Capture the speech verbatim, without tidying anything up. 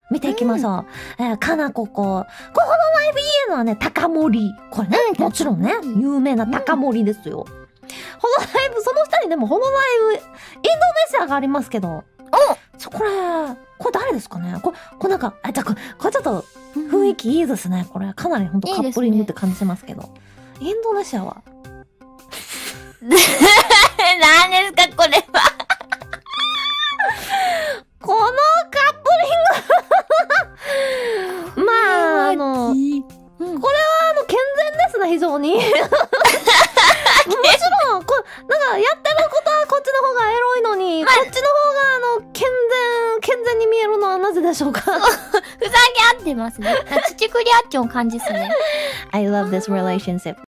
見ていきましょう。うん、えー、かなここ。このホロライブいいのはね、高森。これね、うん、もちろんね、有名な高森ですよ。うん、ホロライブ、その下にでもホロライブ、インドネシアがありますけど。おちょ、これ、これ誰ですかねこれ、これなんか、あ、じゃこれ、これちょっと雰囲気いいですね。これ、かなりほんとカップリングって感じしますけど。いいね、インドネシアは何ですか、これは。 このカップリングまあ、あの、うん、これはあの、健全ですね、非常に。もちろん、こなんか、やってることはこっちの方がエロいのに、こっちの方が、あの、健全、健全に見えるのはなぜでしょうか。ふざけ合ってますね。土クリアッチョン感じっすね。 I love this relationship.